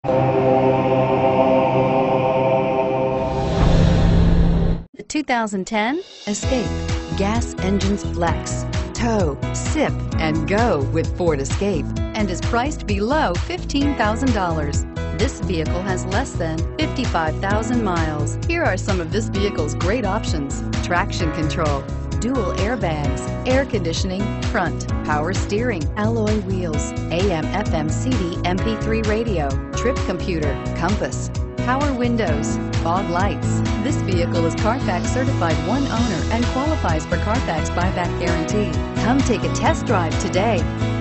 The 2010 Escape. Gas engines flex, tow, sip, and go with Ford Escape, and is priced below $15,000. This vehicle has less than 55,000 miles. Here are some of this vehicle's great options: traction control, dual airbags, air conditioning, front, power steering, alloy wheels, AM/FM CD MP3 radio, trip computer, compass, power windows, fog lights. This vehicle is Carfax certified one owner and qualifies for Carfax buyback guarantee. Come take a test drive today.